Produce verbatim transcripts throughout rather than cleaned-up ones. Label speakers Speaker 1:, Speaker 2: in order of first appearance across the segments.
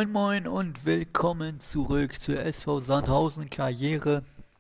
Speaker 1: Moin Moin und willkommen zurück zur S V Sandhausen Karriere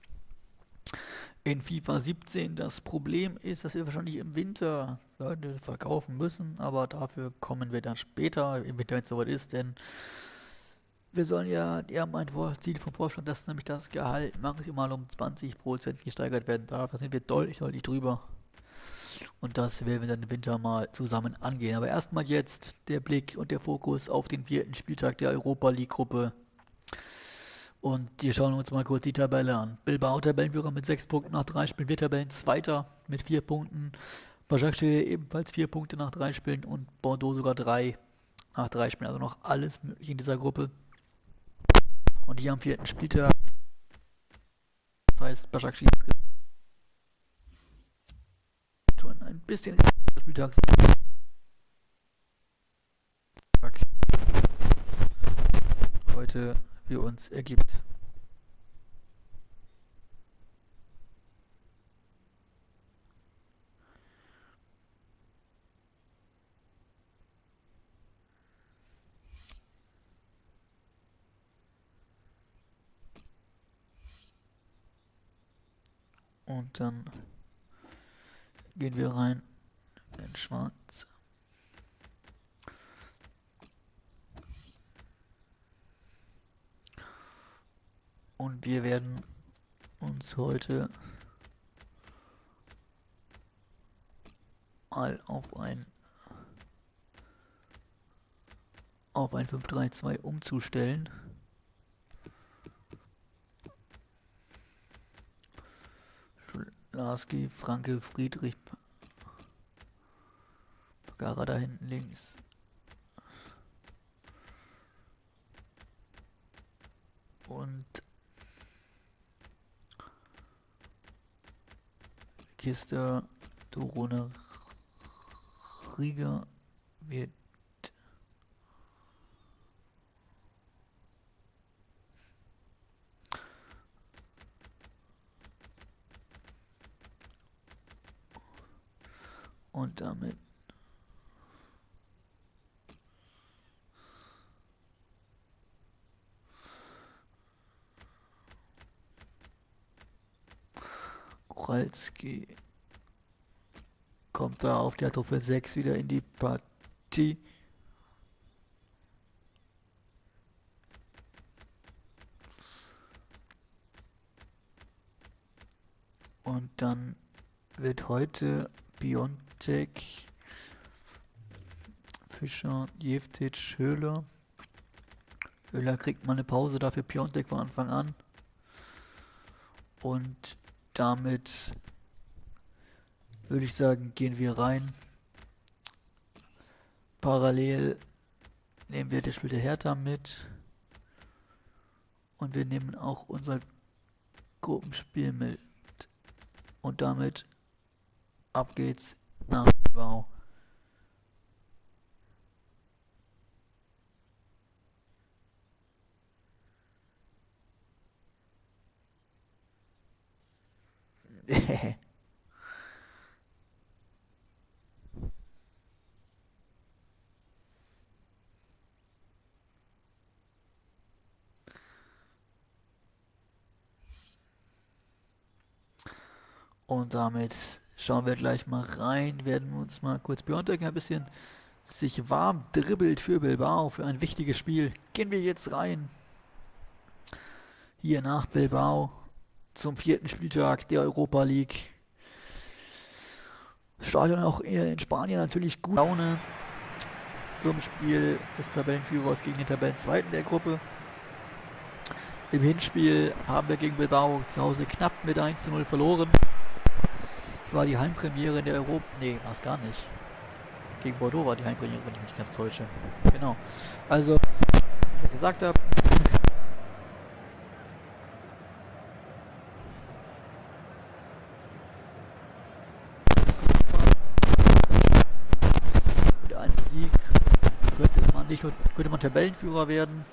Speaker 1: in FIFA siebzehn. Das Problem ist, dass wir wahrscheinlich im Winter Leute verkaufen müssen, aber dafür kommen wir dann später, im Winter, wenn es soweit ist, denn wir sollen ja, die haben ein Vor- Ziel vom Vorstand, dass nämlich das Gehalt maximal um zwanzig Prozent gesteigert werden darf. Da sind wir deutlich, deutlich drüber. Und das werden wir dann im Winter mal zusammen angehen. Aber erstmal jetzt der Blick und der Fokus auf den vierten Spieltag der Europa League Gruppe. Und wir schauen uns mal kurz die Tabelle an. Bilbao Tabellenführer mit sechs Punkten nach drei Spielen, wir Tabellenzweiter mit vier Punkten. Başakşehir ebenfalls vier Punkte nach drei Spielen und Bordeaux sogar drei nach drei Spielen. Also noch alles möglich in dieser Gruppe. Und hier am vierten Spieltag, das heißt Başakşehir schon ein bisschen Spieltags heute für uns ergibt. Und dann gehen wir rein in Schwarz. Und wir werden uns heute mal auf ein auf ein fünf drei zwei umzustellen. Schlarski, Franke, Friedrich, Pagara da hinten links. Und Kiste, Dorone, Rieger wird und damit Kuralski kommt da auf der Truppe sechs wieder in die Partie. Und dann wird heute Piontek, Fischer, Jeftic, Höhler. Höhler kriegt mal eine Pause, dafür Piontek von Anfang an. Und damit würde ich sagen, gehen wir rein. Parallel nehmen wir das Spiel der Hertha mit. Und wir nehmen auch unser Gruppenspiel mit. Und damit ab geht's nach Bilbao. Und damit schauen wir gleich mal rein, werden wir uns mal kurz Piontek ein bisschen sich warm dribbelt für Bilbao, für ein wichtiges Spiel. Gehen wir jetzt rein. Hier nach Bilbao zum vierten Spieltag der Europa League. Stadion auch eher in Spanien natürlich gut Laune zum Spiel des Tabellenführers gegen den Tabellenzweiten der Gruppe. Im Hinspiel haben wir gegen Bilbao zu Hause knapp mit eins zu null verloren. Das war die Heimpremiere in der Europa... Nee, war es gar nicht. Gegen Bordeaux war die Heimpremiere, wenn ich mich ganz täusche. Genau. Also, was ich gesagt habe. Mit einem Sieg könnte man nicht nur könnte man Tabellenführer werden.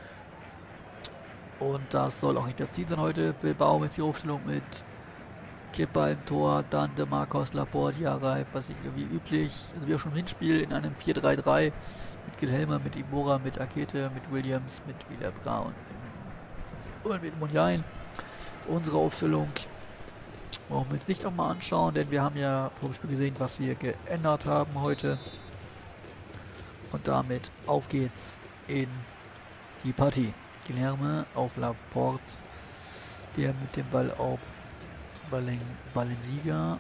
Speaker 1: Und das soll auch nicht das Ziel sein heute. Bilbao mit der Aufstellung mit Ecke beim Tor, dann der Marcos Laporte rein, was ich wie üblich, also wie auch schon im Hinspiel in einem vier drei drei mit Guilherme, mit Iborra, mit Akete, mit Williams, mit Willer Braun und mit Muniain. Unsere Aufstellung wollen wir uns nicht nochmal anschauen, denn wir haben ja vor dem Spiel gesehen, was wir geändert haben heute. Und damit auf geht's in die Partie. Guilherme auf Laporte, der mit dem Ball auf Balen, Balensiga,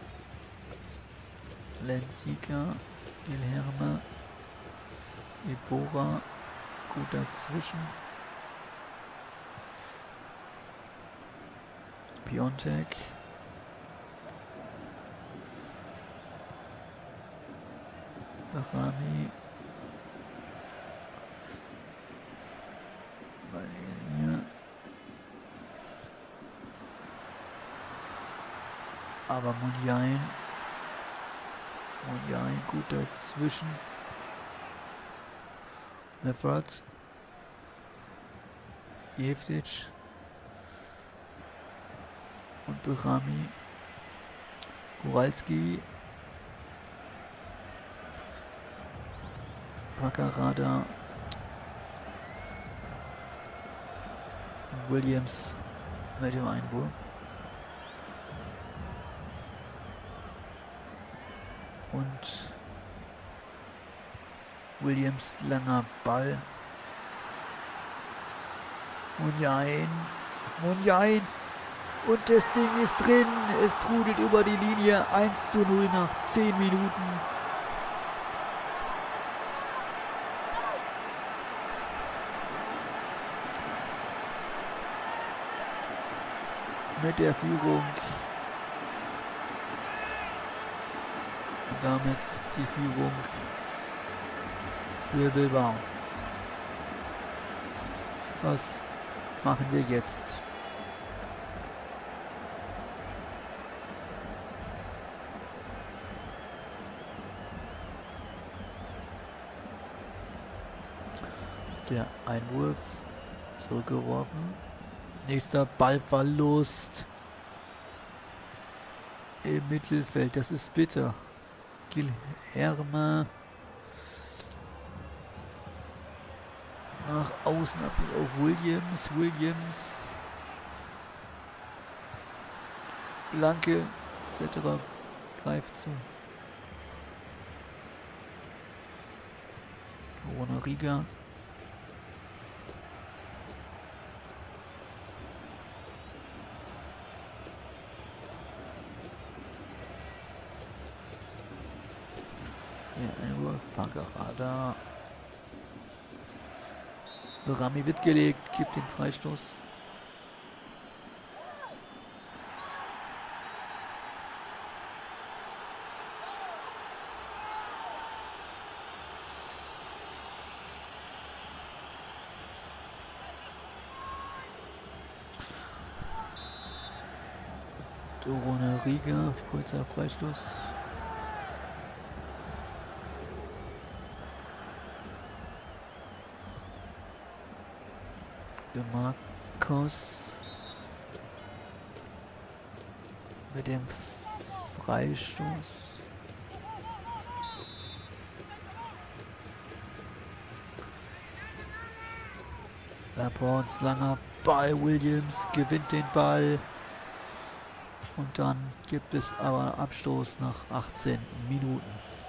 Speaker 1: Lensiga, Guilherme, Iborra, gut dazwischen, Piontek, Rami, aber Muniain, Muniain gut dazwischen, Meffert, Jeftic und Berami, Kowalski, Paccarada, Williams mit dem Einwurf. Und Williams langer Ball. Muniain, Muniain und das Ding ist drin. Es trudelt über die Linie. eins zu null nach zehn Minuten. Mit der Führung. Und damit die Führung für Bilbao. Was machen wir jetzt? Der Einwurf zurückgeworfen. Nächster Ballverlust im Mittelfeld. Das ist bitter. Guilherme nach außen ab auf Williams. Williams. Flanke et cetera greift zu. Riga. Der Einwurf, Paccarada. Berami wird gelegt, gibt den Freistoß. Riga, kurzer Freistoß. Der Marcos mit dem Freistoß. Laportes langer Ball, Williams gewinnt den Ball. Und dann gibt es aber Abstoß nach achtzehn Minuten.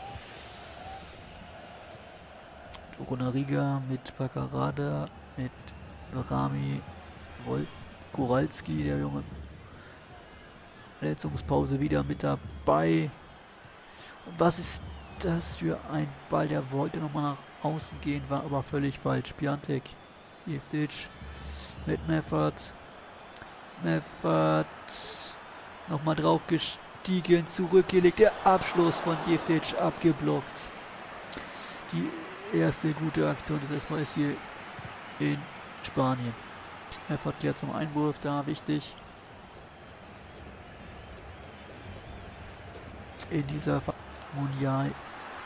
Speaker 1: Riga mit Paccarada, mit Berami, Kowalski, der Junge. Verletzungspause wieder mit dabei. Und was ist das für ein Ball? Der wollte nochmal nach außen gehen, war aber völlig falsch. Piontek, Jeftic mit Meffert. Meffert nochmal drauf gestiegen, zurückgelegt. Der Abschluss von Jeftic abgeblockt. Die erste gute Aktion des S V S hier in Spanien. Meffert klärt zum Einwurf, da wichtig. In dieser Muniain.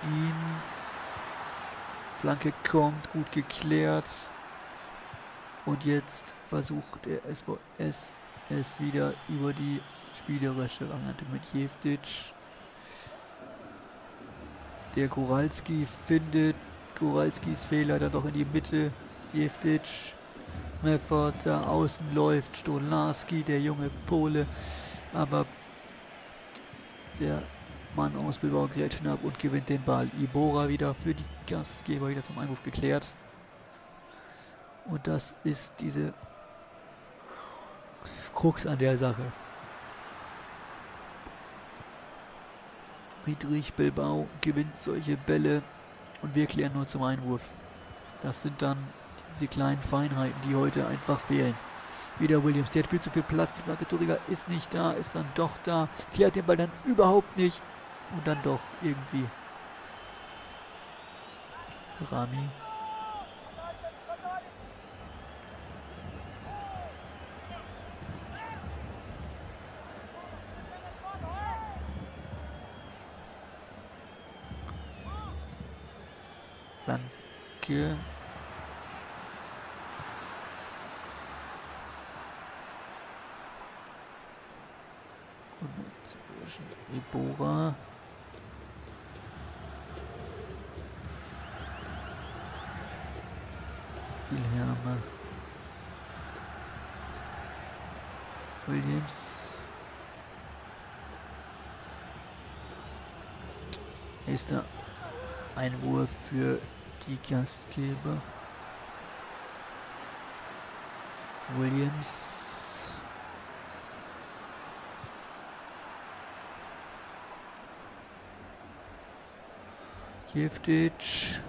Speaker 1: Flanke kommt, gut geklärt. Und jetzt versucht der S V S es wieder über die spielerische Variante mit Jeftic. Der Goralski findet Goralskis Fehler dann doch in die Mitte. Jeftic. Meffert da außen läuft. Stolarski, der junge Pole. Aber der Mann aus Bilbao gerät ab und gewinnt den Ball. Iborra wieder für die Gastgeber wieder zum Einwurf geklärt. Und das ist diese Krux an der Sache. Friedrich Bilbao gewinnt solche Bälle und wir klären nur zum Einwurf. Das sind dann diese kleinen Feinheiten, die heute einfach fehlen. Wieder Williams, der hat viel zu viel Platz. Die Flagge Torriga ist nicht da, ist dann doch da. Klärt den Ball dann überhaupt nicht. Und dann doch irgendwie. Rami. Danke. Zwischen Iborra. Wilhelme. Williams. Nächster Einwurf für die Gastgeber. Williams. Jeftic.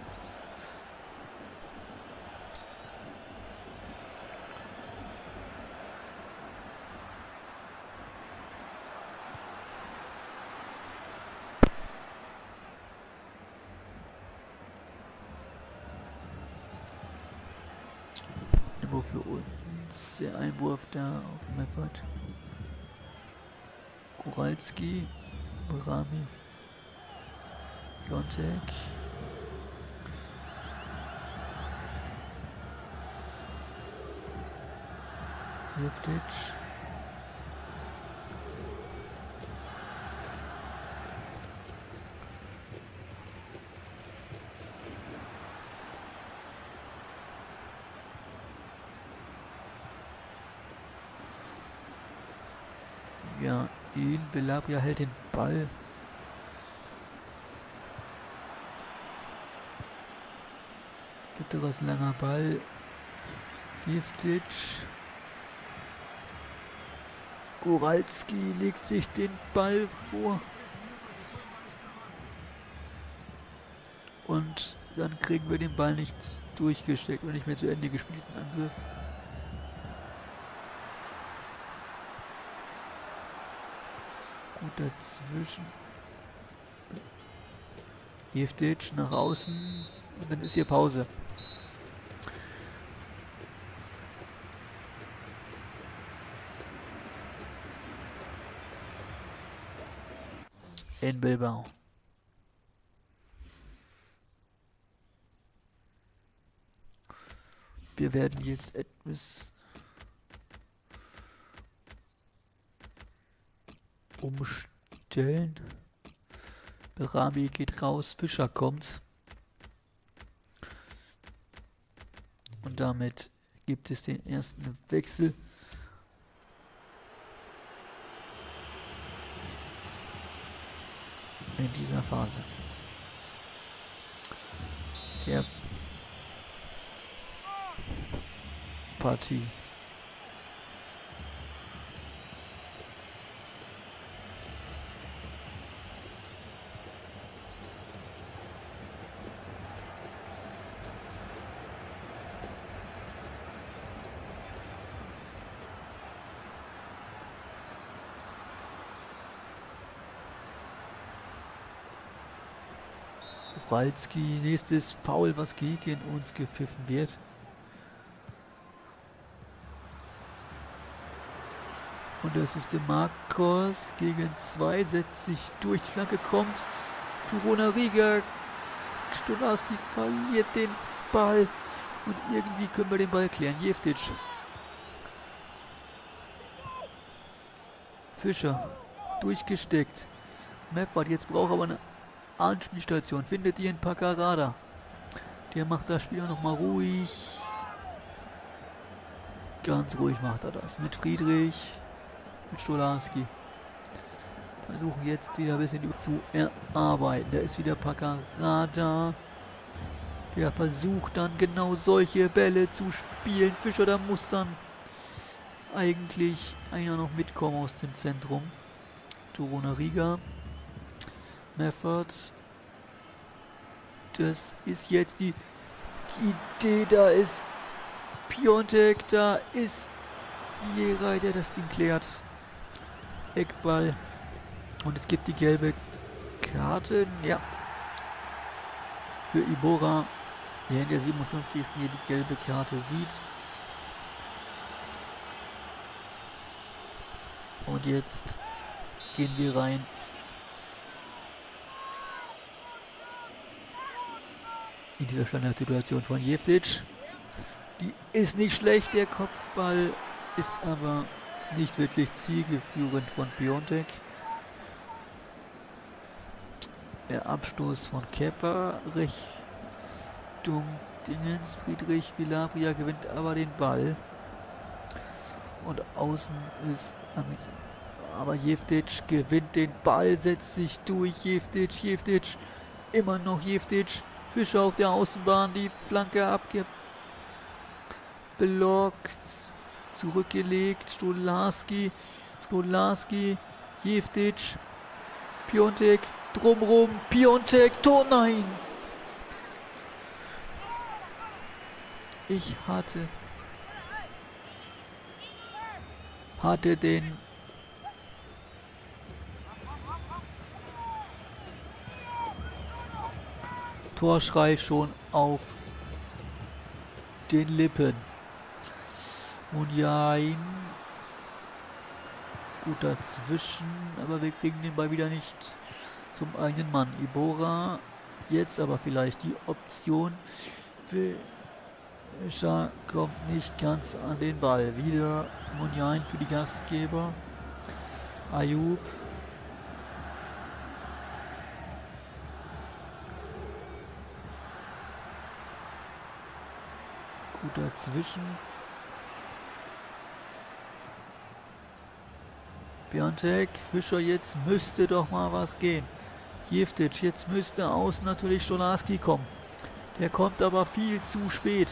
Speaker 1: Niveau für uns. Der Einwurf da auf Meffert. Goralski. Rami. Piontek. Jeftic. Ja, ihn, Belabria hält den Ball. Ditteres langer Ball. Jeftic. Goralski legt sich den Ball vor. Und dann kriegen wir den Ball nicht durchgesteckt und nicht mehr zu Ende gespielt, diesen Angriff. Gut dazwischen. Jeftic nach außen. Und dann ist hier Pause. In Bilbao. Wir werden jetzt etwas umstellen. Berami geht raus, Fischer kommt. Und damit gibt es den ersten Wechsel. In dieser Phase. Der Partie. Goralski, nächstes Foul, was gegen uns gepfiffen wird. Und das ist der Marcos gegen zwei, setzt sich durch, die Flanke kommt. Corona Riga, Stolarski verliert den Ball. Und irgendwie können wir den Ball klären. Jeftic. Fischer. Durchgesteckt. Meffert, jetzt braucht aber eine Anspielstation. Findet ihr in Paccarada. Der macht das Spiel nochmal ruhig. Ganz ruhig macht er das. Mit Friedrich. Mit Stolarski. Versuchen jetzt wieder ein bisschen zu erarbeiten. Da ist wieder Paccarada. Der versucht dann genau solche Bälle zu spielen. Fischer, da muss dann eigentlich einer noch mitkommen aus dem Zentrum. Torunariga. Meffert. Das ist jetzt die Idee. Da ist Piontek. Da ist Jera, der das Ding klärt. Eckball. Und es gibt die gelbe Karte. Ja. Für Iborra. Der in der siebenundfünfzigsten hier die gelbe Karte sieht. Und jetzt gehen wir rein. In dieser Standardsituation von Jeftic. Die ist nicht schlecht, der Kopfball ist aber nicht wirklich zielführend von Piontek. Der Abstoß von Kepa Richtung Dingens. Friedrich Vilabria gewinnt aber den Ball. Und außen ist aber Jeftic gewinnt den Ball, setzt sich durch. Jeftic, Jeftic, immer noch Jeftic. Fischer auf der Außenbahn, die Flanke abgeblockt, zurückgelegt. Stolarski, Stolarski, Jeftic, Piontek, drumrum, Piontek, Tor, nein! Ich hatte hatte den Torschrei schon auf den Lippen. Munjain. Gut dazwischen, aber wir kriegen den Ball wieder nicht zum eigenen Mann. Iborra. Jetzt aber vielleicht die Option. Fischer kommt nicht ganz an den Ball. Wieder Munjain für die Gastgeber. Ayub. Gut dazwischen. Piontek, Fischer, jetzt müsste doch mal was gehen. Jeftic, jetzt müsste außen natürlich Stolarski kommen. Der kommt aber viel zu spät.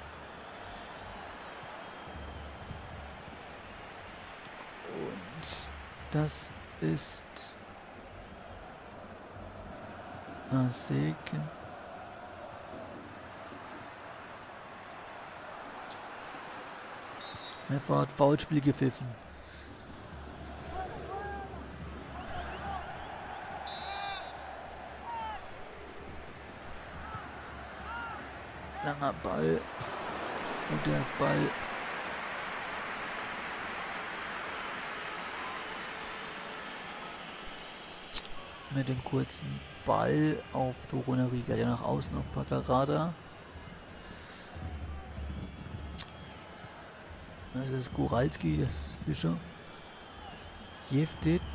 Speaker 1: Und das ist Aseke. Meffert, Foulspiel gepfiffen. Langer Ball. Und der Ball mit dem kurzen Ball auf Torunariga, der nach außen auf Paccarada. Das ist Guralski, das Fischer. Jeftic.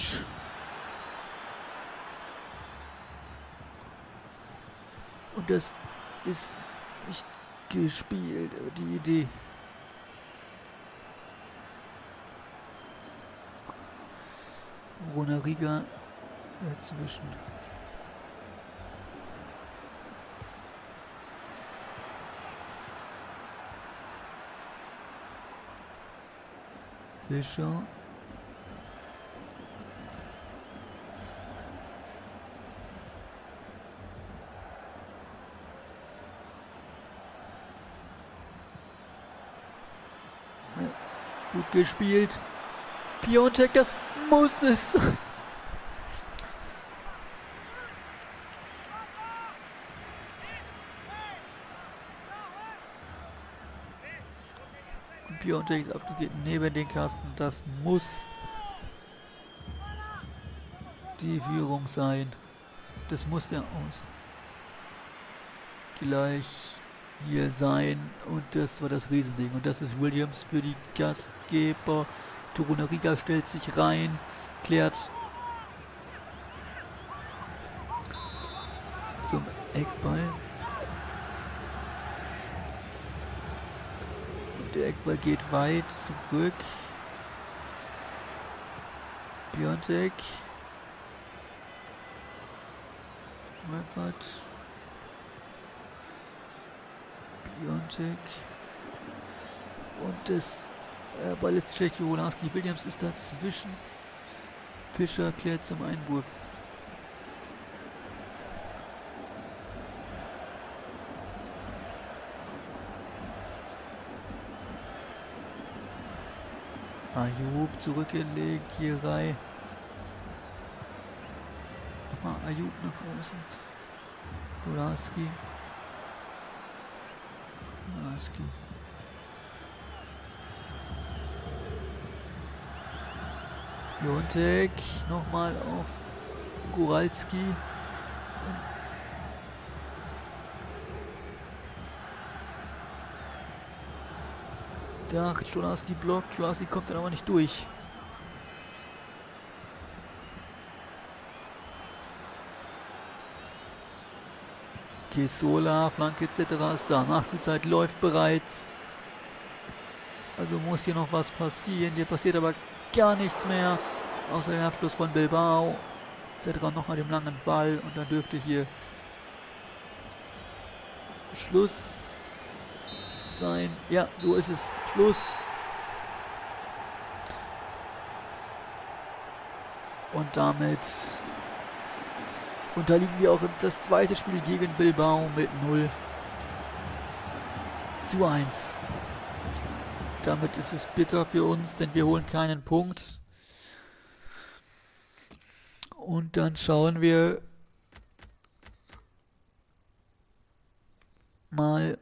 Speaker 1: Und das ist nicht gespielt, die Idee. Torunariga dazwischen. Fischer. Ja, gut gespielt. Piontek, das muss es sein. Piontek ist abgeht neben den Kasten. Das muss die Führung sein. Das muss der aus gleich hier sein. Und das war das Riesending. Und das ist Williams für die Gastgeber. Torunariga stellt sich rein, klärt zum Eckball. Und der Eckball geht weit zurück. Piontek. Wolfert. Piontek. Und das äh, Ball ist schlecht für Wolanski. Williams ist dazwischen. Fischer klärt zum Einwurf. Ayub zurückgelegt, Jirei. Nochmal Ayub nach außen. Wolanski. Wolanski. Piontek nochmal auf Guralski. Da Stolarski blockt, Stolarski kommt dann aber nicht durch. Kesola, Flanke et cetera ist da. Nachspielzeit läuft bereits. Also muss hier noch was passieren. Hier passiert aber gar nichts mehr. Außer den Abschluss von Bilbao. et cetera nochmal den langen Ball. Und dann dürfte hier Schluss sein. Ja, so ist es. Schluss. Und damit unterliegen wir auch das zweite Spiel gegen Bilbao mit null zu eins. Damit ist es bitter für uns, denn wir holen keinen Punkt. Und dann schauen wir mal,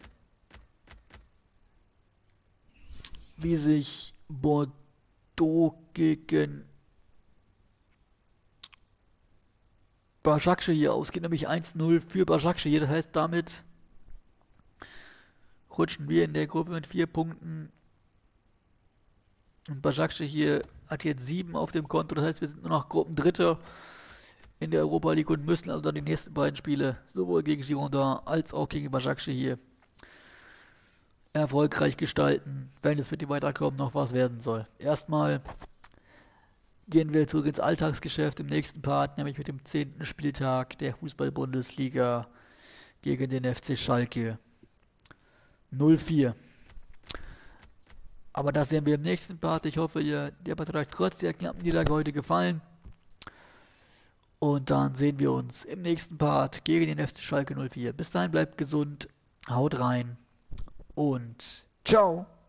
Speaker 1: wie sich Bordeaux gegen Başakşehir hier ausgeht, nämlich eins null für Başakşehir. Das heißt, damit rutschen wir in der Gruppe mit vier Punkten. Und Başakşehir hier hat jetzt sieben auf dem Konto. Das heißt, wir sind nur noch Gruppendritter in der Europa League und müssen also dann die nächsten beiden Spiele sowohl gegen Girondin als auch gegen Başakşehir hier erfolgreich gestalten, wenn es mit dem Weiterkommen noch was werden soll. Erstmal gehen wir zurück ins Alltagsgeschäft im nächsten Part, nämlich mit dem zehnten Spieltag der Fußball-Bundesliga gegen den F C Schalke null vier. Aber das sehen wir im nächsten Part. Ich hoffe, ihr, der Part hat euch trotz der knappen Niederlage heute gefallen. Und dann sehen wir uns im nächsten Part gegen den F C Schalke null vier. Bis dahin bleibt gesund, haut rein und ciao!